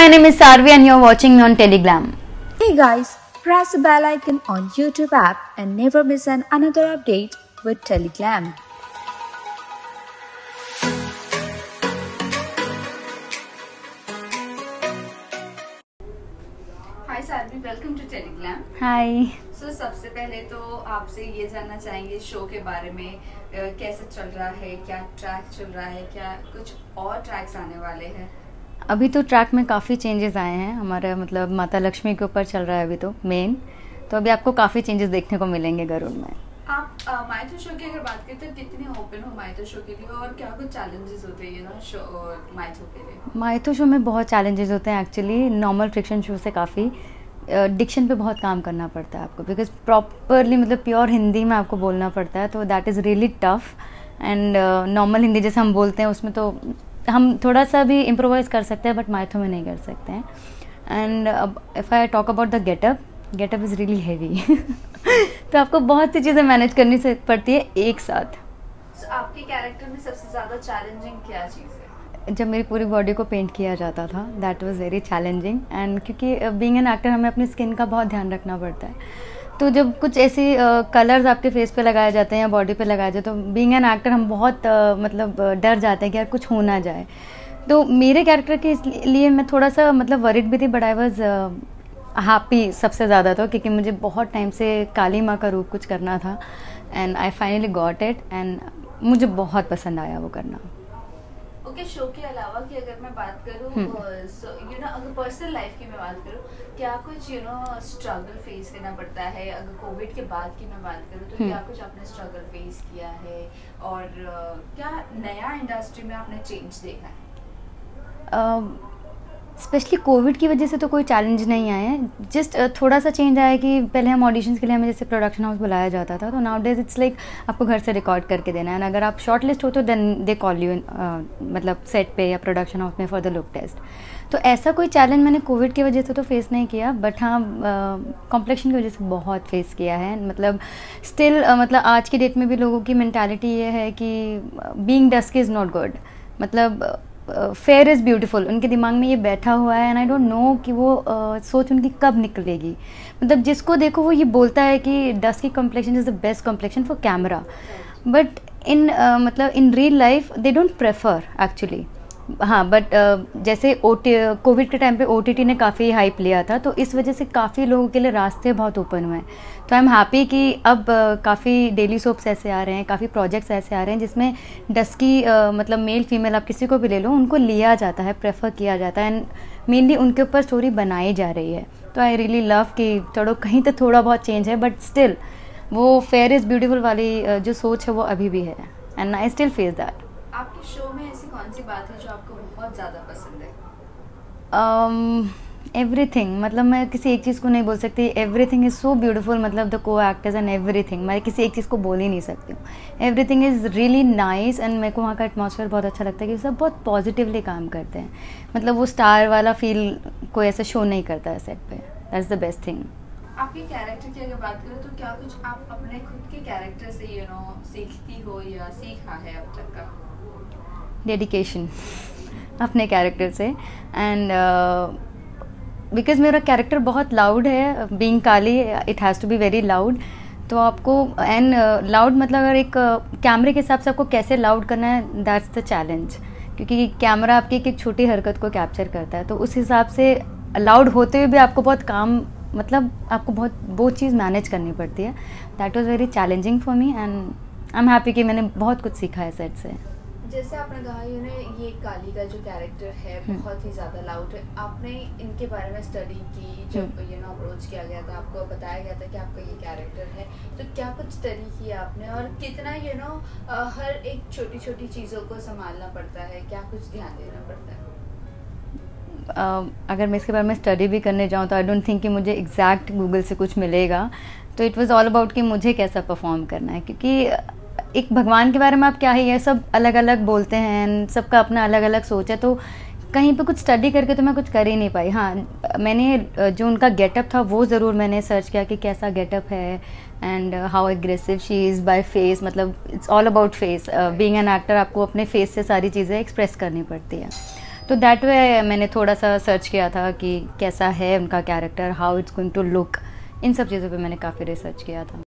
my name is Sarvi and you're watching me on Teleglam. Hey guys, press the bell icon on YouTube app and never miss another update with Teleglam. Hi Saarvi, welcome to Telegram. Hi. So सबसे पहले तो आपसे ये जानना चाहेंगे show के बारे में, कैसे चल रहा है, क्या ट्रैक चल रहा है, क्या कुछ और ट्रैक्स आने वाले हैं? अभी तो ट्रैक में काफ़ी चेंजेस आए हैं हमारा, मतलब माता लक्ष्मी के ऊपर चल रहा है अभी तो मेन, तो अभी आपको काफ़ी चेंजेस देखने को मिलेंगे गरुड़ में। आप माइथो शो की अगर बात करें तो कितने ओपन हो माइथो शो के लिए और क्या कुछ चैलेंजेस होते हैं ना शो माइथो के लिए? माइथो शो में बहुत चैलेंजेस होते हैं एक्चुअली, नॉर्मल फ्रिक्शन शो से काफ़ी डिक्शन पे बहुत काम करना पड़ता है आपको, बिकॉज प्रॉपरली मतलब प्योर हिंदी में आपको बोलना पड़ता है, तो that is really tough. And normal Hindi जैसे हम बोलते हैं उसमें तो हम थोड़ा सा भी इम्प्रोवाइज़ कर सकते हैं, बट माइथो में नहीं कर सकते हैं। And if I talk about the getup is really heavy तो आपको बहुत सी चीज़ें मैनेज करनी पड़ती है एक साथ। So, आपके कैरेक्टर में सबसे ज़्यादा चैलेंजिंग क्या चीज़ है? जब मेरी पूरी बॉडी को पेंट किया जाता था, that was very challenging. And क्योंकि बीइंग एन एक्टर हमें अपनी स्किन का बहुत ध्यान रखना पड़ता है, तो जब कुछ ऐसी कलर्स आपके फेस पे लगाए जाते हैं या बॉडी पे लगाए जाते हैं, तो बीइंग एन एक्टर हम बहुत मतलब डर जाते हैं कि यार कुछ हो ना जाए। तो मेरे कैरेक्टर के लिए मैं थोड़ा सा मतलब वरिड भी थी, बट आई वॉज हैप्पी सबसे ज़्यादा तो, क्योंकि मुझे बहुत टाइम से काली माँ का रूप कुछ करना था and I finally got it and मुझे बहुत पसंद आया वो करना। ओके, शो के अलावा की अगर मैं बात करूँ, अगर पर्सनल लाइफ की मैं बात करूँ, क्या कुछ स्ट्रगल फेस करना पड़ता है? अगर कोविड के बाद की मैं बात करूँ तो क्या कुछ आपने स्ट्रगल फेस किया है और क्या नया इंडस्ट्री में आपने चेंज देखा है? स्पेशली कोविड की वजह से तो कोई चैलेंज नहीं आए हैं, जस्ट थोड़ा सा चेंज आया कि पहले हम ऑडिशंस के लिए हमें जैसे प्रोडक्शन हाउस बुलाया जाता था, तो नाउ डेज इट्स लाइक आपको घर से रिकॉर्ड करके देना है, अगर आप शॉर्ट लिस्ट हो तो देन दे कॉल यू मतलब सेट पे या प्रोडक्शन हाउस में फॉर द लुक टेस्ट। तो ऐसा कोई चैलेंज मैंने कोविड की वजह से तो फेस नहीं किया, बट हाँ कॉम्प्लेक्शन की वजह से बहुत फेस किया है। मतलब स्टिल मतलब आज की डेट में भी लोगों की मेंटालिटी ये है कि being dusky is not good, मतलब फेयर इज़ ब्यूटीफुल उनके दिमाग में ये बैठा हुआ है। एंड आई डोंट नो कि वो सोच उनकी कब निकलेगी। मतलब जिसको देखो वो ये बोलता है कि dusky complexion is the best complexion for camera, but in मतलब in real life they don't prefer actually. हाँ, बट जैसे कोविड के टाइम पे OTT ने काफ़ी हाइप लिया था, तो इस वजह से काफ़ी लोगों के लिए रास्ते बहुत ओपन हुए हैं। तो आई एम हैप्पी कि अब काफ़ी डेली सोप्स ऐसे आ रहे हैं, काफ़ी प्रोजेक्ट्स ऐसे आ रहे हैं जिसमें डस्की मतलब मेल फीमेल आप किसी को भी ले लो, उनको लिया जाता है, प्रेफर किया जाता है एंड मेनली उनके ऊपर स्टोरी बनाई जा रही है। तो आई रियली लव कि चलो कहीं तो थोड़ा बहुत चेंज है, बट स्टिल वो फेयर इज़ ब्यूटीफुल वाली जो सोच है वो अभी भी है and I still face that. आपके शो में ऐसी कौन सी बात है जो आपको बहुत ज़्यादा पसंद है? एवरीथिंग, मतलब मैं किसी एक चीज़ को नहीं बोल सकती, एवरीथिंग इज़ सो ब्यूटीफुल, मतलब the co actors and everything, मैं किसी एक चीज़ को बोल ही नहीं सकती हूँ। Everything is really nice and मेरे को वहाँ का एटमॉस्फेयर बहुत अच्छा लगता है कि सब बहुत पॉजिटिवली काम करते हैं, मतलब वो स्टार वाला फील कोई ऐसा शो नहीं करता है सेट पे, दैट्स द बेस्ट थिंग। आपके कैरेक्टर की अगर बात करें तो क्या कुछ आप अपने खुद के कैरेक्टर से सीखती हो या सीखा है अब तक का? डेडिकेशन अपने कैरेक्टर से, एंड बिकॉज मेरा कैरेक्टर बहुत लाउड है, being Kali it has to be very loud, तो आपको एंड लाउड मतलब अगर एक कैमरे के हिसाब से आपको कैसे लाउड करना है, दैट्स द चैलेंज, क्योंकि कैमरा आपकी एक छोटी हरकत को कैप्चर करता है, तो उस हिसाब से लाउड होते हुए भी आपको बहुत काम, मतलब आपको बहुत वो चीज़ मैनेज करनी पड़ती है। That was very challenging for me and I am happy कि मैंने बहुत कुछ सीखा है सेट से। जैसे आपने कहा ये काली का जो कैरेक्टर है बहुत ही ज़्यादा लाउड है, आपने इनके बारे में स्टडी की जब अप्रोच किया गया था, आपको बताया गया था कि आपका ये कैरेक्टर है, तो क्या कुछ स्टडी किया आपने और कितना हर एक छोटी छोटी चीज़ों को संभालना पड़ता है, क्या कुछ ध्यान देना पड़ता है? अगर मैं इसके बारे में स्टडी भी करने जाऊँ तो आई डोंट थिंक कि मुझे एग्जैक्ट गूगल से कुछ मिलेगा, तो इट वाज ऑल अबाउट कि मुझे कैसा परफॉर्म करना है, क्योंकि एक भगवान के बारे में आप क्या ही है, सब अलग अलग बोलते हैं, सबका अपना अलग अलग सोच है, तो कहीं पे कुछ स्टडी करके तो मैं कुछ कर ही नहीं पाई। हाँ, मैंने जो उनका गेटअप था वो ज़रूर मैंने सर्च किया कि कैसा गेटअप है and how aggressive she is by face, मतलब it's all about face, being an actor आपको अपने फेस से सारी चीज़ें एक्सप्रेस करनी पड़ती है। तो दैट वे मैंने थोड़ा सा सर्च किया था कि कैसा है उनका character, how it's going to look, इन सब चीज़ों पे मैंने काफ़ी रिसर्च किया था।